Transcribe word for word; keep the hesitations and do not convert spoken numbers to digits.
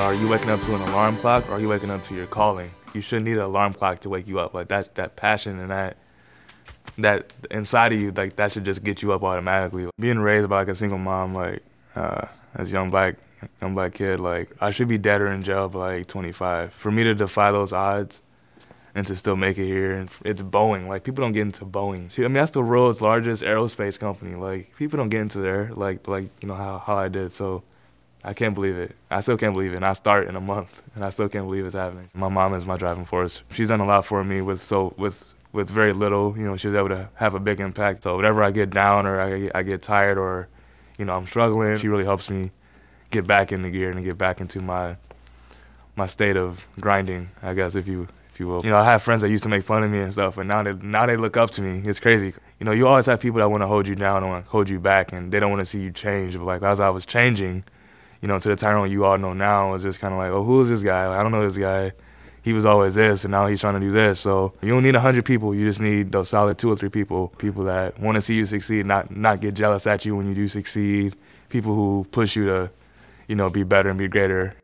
know, are you waking up to an alarm clock or are you waking up to your calling? You shouldn't need an alarm clock to wake you up. Like that, that passion and that, that inside of you, like that should just get you up automatically. Being raised by like a single mom, like uh, as a young black, young black kid, like I should be dead or in jail by like twenty-five. For me to defy those odds and to still make it here, and it's Boeing. Like people don't get into Boeing. See, I mean that's the world's largest aerospace company. Like people don't get into there like like you know how how I did. So I can't believe it. I still can't believe it. And I start in a month, and I still can't believe it's happening. My mom is my driving force. She's done a lot for me with so with with very little. You know, she was able to have a big impact. So whenever I get down or I get, I get tired or, you know, I'm struggling, she really helps me get back into gear and get back into my my state of grinding, I guess, if you if you will. You know, I have friends that used to make fun of me and stuff, and now they now they look up to me. It's crazy. You know, you always have people that want to hold you down and want to hold you back, and they don't want to see you change. But like as I was changing, you know, to the Tyrone you all know now, it was just kind of like, oh, who is this guy? Like, I don't know this guy. He was always this, and now he's trying to do this. So you don't need a hundred people. You just need those solid two or three people, people that want to see you succeed, not not get jealous at you when you do succeed, people who push you to, you know, be better and be greater.